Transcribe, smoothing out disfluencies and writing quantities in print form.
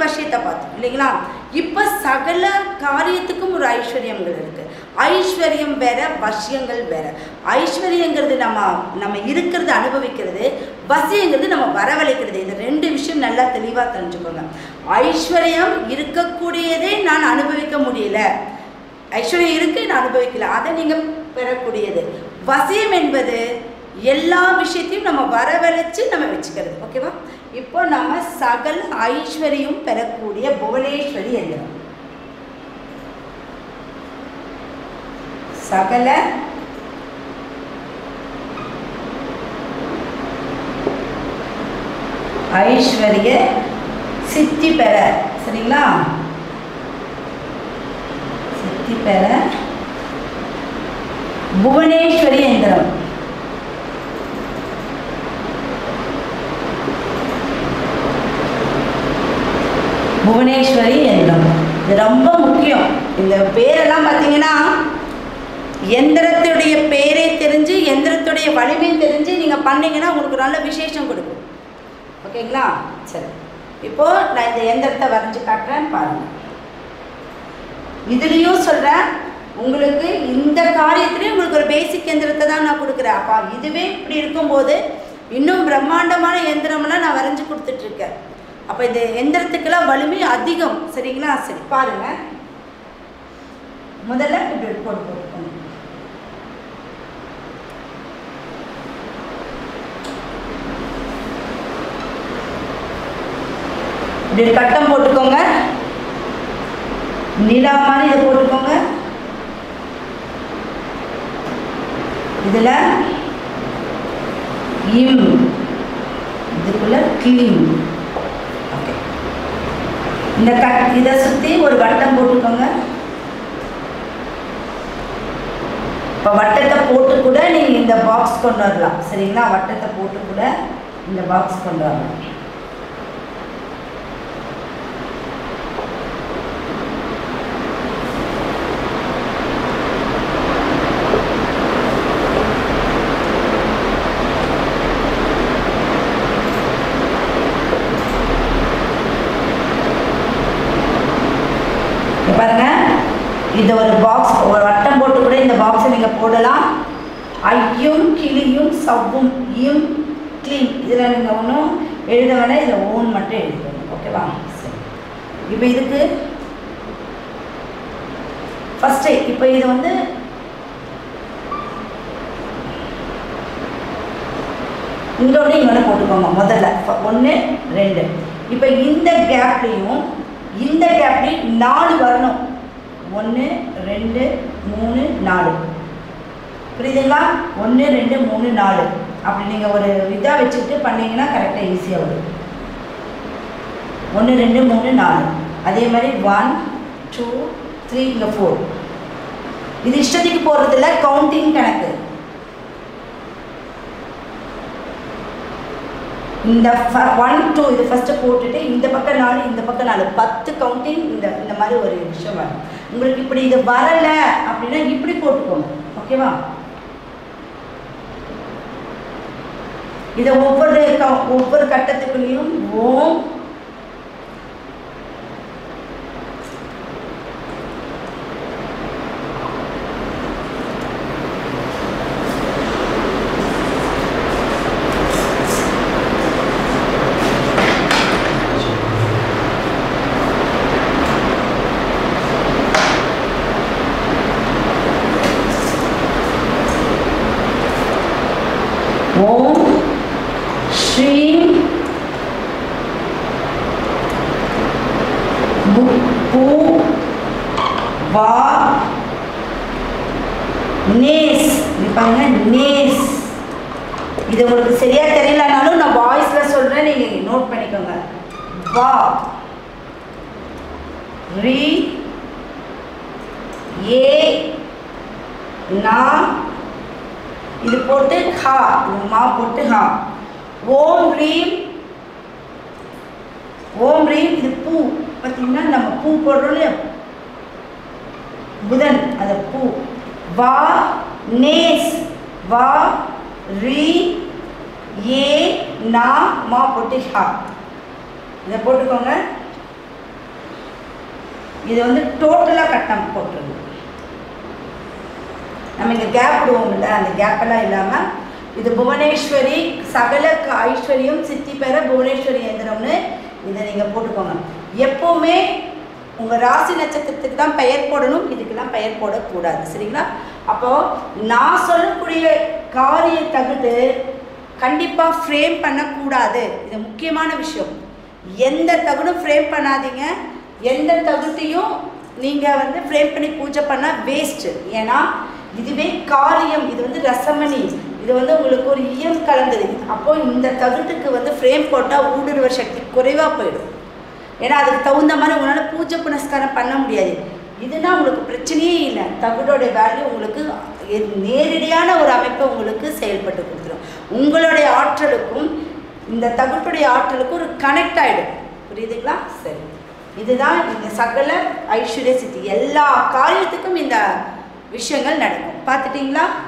விஷயத்தை பார்த்தோம் இல்லைங்களா. இப்போ சகல காரியத்துக்கும் ஒரு ஐஸ்வர்யங்கள் இருக்குது. ஐஸ்வர்யம் வேற, வசியங்கள் வேற. ஐஸ்வர்யங்கிறது நம்ம இருக்கிறது அனுபவிக்கிறது, வசியங்கிறது நம்ம வரவழைக்கிறது. இது ரெண்டு விஷயம் நல்லா தெளிவாக தெரிஞ்சுக்கோங்க. ஐஸ்வர்யம் இருக்கக்கூடியதே நான் அனுபவிக்க முடியல, ஐஸ்வர்யம் இருக்கு நான் அனுபவிக்கல, அதை நீங்கள் பெறக்கூடியது. வசியம் என்பது எல்லா விஷயத்தையும் நம்ம வரவழைச்சு நம்ம வச்சுக்கிறது. ஓகேவா. இப்போ நம்ம சகல ஐஸ்வர்யம் பெறக்கூடிய புவனேஸ்வரி என்கிறோம். சகல ஐஸ்வர்ய சித்தி பெற, சரிங்களா, சித்தி பெற புவனேஸ்வரி என்கிறோம். புவனேஸ்வரி என்கிறோம். இது ரொம்ப முக்கியம். இந்த பேரெல்லாம் பார்த்தீங்கன்னா எந்திரத்துடைய பேரை தெரிஞ்சு, எந்திரத்துடைய வலிமை தெரிஞ்சு நீங்கள் பண்ணிங்கன்னா உங்களுக்கு நல்ல விசேஷம் கொடுக்கும். ஓகேங்களா. சரி, இப்போது நான் இந்த எந்திரத்தை வரைஞ்சி காட்டுறேன் பாருங்கள். இதுலேயும் சொல்கிறேன் உங்களுக்கு, இந்த காரியத்துலேயும் உங்களுக்கு ஒரு பேசிக் எந்திரத்தை தான் நான் கொடுக்குறேன். அப்போ இதுவே இப்படி இருக்கும்போது இன்னும் பிரம்மாண்டமான எந்திரம்லாம் நான் வரைஞ்சி கொடுத்துட்ருக்கேன். அப்போ இந்த எந்திரத்துக்கெல்லாம் வலிமை அதிகம். சரிங்களா. சரி பாருங்கள். முதல்ல இப்படி போட்டுக்கணும். இப்படி கட்டம் போட்டுக்கோங்க. நிலா மாதிரி இதை போட்டுக்கோங்க. இதில் இம், இதுக்குள்ள கிளீம். ஓகே, இந்த இதை சுற்றி ஒரு வட்டம் போட்டுக்கோங்க. இப்போ வட்டத்தை போட்டு கூட நீங்கள் இந்த பாக்ஸ் கொண்டு வரலாம். சரிங்களா. வட்டத்தை போட்டு கூட இந்த பாக்ஸ் கொண்டு வரலாம். பாருங்க, இது ஒரு பாக்ஸ், ஒரு வட்டம் போட்டு கூட இந்த பாக்ஸை நீங்கள் போடலாம். ஐயும் கிளியும் சவ்வும் இம் கிளீம், இதில் நீங்கள் ஒன்றும் எழுத வேணாம், இதில் ஓன் மட்டும் எழுதிக்கணும். ஓகேவா. சரி, இப்போ இதுக்கு ஃபஸ்ட்டு இப்போ இது வந்து இங்கோட இங்கே போட்டுக்கோங்க. முதல்ல 1 2. இப்போ இந்த கேப்லேயும் இந்த கேப்லேயும் 4 வரணும். 1 2 3 4. புரியுதுங்களா. 1 2 3 4 அப்படி நீங்கள் ஒரு இதாக வச்சுக்கிட்டு பண்ணிங்கன்னா கரெக்டாக ஈஸியாக வரும். 1 2 3 4. அதே மாதிரி 1 2 3 இங்கே 4. இது இஷ்டத்துக்கு போடுறதில்ல, கவுண்டிங் கணக்கு. இந்த 1 2 இது ஃபஸ்ட்டு போட்டுட்டு இந்த பக்கம் 4 இந்த பக்கம் 4 10 கவுண்டிங். இந்த மாதிரி ஒரு விஷயம் வரும் உங்களுக்கு. இப்படி இது வரலை அப்படின்னா இப்படி போட்டுக்கோங்க. ஓகேவா. இதை ஒவ்வொரு கட்டத்துக்குள்ளேயும் ஓம் ஓம் ஸ்ரீம் பூ வா நேஸ். பாருங்க நேஸ். இது உங்களுக்கு சரியா தெரியலனாலும் நான் வாய்ஸ்ல சொல்றேன், நீங்க நோட் பண்ணிக்கோங்க. வா ரி ஏ நா இது போட்டு ஹா, மா போட்டு ஹா. ஓம் ரீம் இது பூ. பார்த்தீங்கன்னா நம்ம பூ போடுறோம் இல்லையா, புதன், அது பூ. வா நேஸ், வா ரி ஏ நா மா போட்டு ஹா. இதை போட்டுக்கோங்க. இது வந்து டோட்டலாக கட்டம் போட்டுருங்க. நம்ம இங்கே கேப் விடுவோம்ல, அந்த கேப்பெல்லாம் இல்லாமல் இது புவனேஸ்வரி சகல ஐஸ்வர்யம் சித்தி பெற புவனேஸ்வரி எந்திரம்னு இதை நீங்கள் போட்டுக்கோங்க. எப்போவுமே உங்கள் ராசி நட்சத்திரத்துக்கு தான் பெயர் போடணும், இதுக்கெல்லாம் பெயர் போடக்கூடாது. சரிங்களா? அப்போது நான் சொல்லக்கூடிய காரிய தகுடு கண்டிப்பாக ஃப்ரேம் பண்ணக்கூடாது. இது முக்கியமான விஷயம். எந்த தகுடும் ஃப்ரேம் பண்ணாதீங்க. எந்த தகுட்டையும் நீங்கள் வந்து ஃப்ரேம் பண்ணி பூஜை பண்ணால் வேஸ்ட்டு. ஏன்னா இதுவே காரியம், இது வந்து ரசமணி, இது வந்து உங்களுக்கு ஒரு ஈயம் கலந்தது. அப்போது இந்த தகுட்டுக்கு வந்து ஃப்ரேம் போட்டால் ஊடுருவ சக்தி குறைவாக போயிடும். ஏன்னா அதுக்கு தகுந்த மாதிரி உங்களால் பூஜை புனஸ்காரம் பண்ண முடியாது. இதுனா உங்களுக்கு பிரச்சனையே இல்லை. தகுடோடைய வேல்யூ உங்களுக்கு நேரடியான ஒரு அமைப்பை உங்களுக்கு செயல்பட்டு கொடுத்துரும். உங்களுடைய ஆற்றலுக்கும் இந்த தகுட்டுடைய ஆற்றலுக்கும் ஒரு கனெக்ட் ஆகிடும். புரியுதுங்களா? சரி, இதுதான் இந்த சகல ஐஸ்வர்ய சித்தி. எல்லா காரியத்துக்கும் இந்த விஷயங்கள் நடக்கும். பார்த்துட்டிங்களா?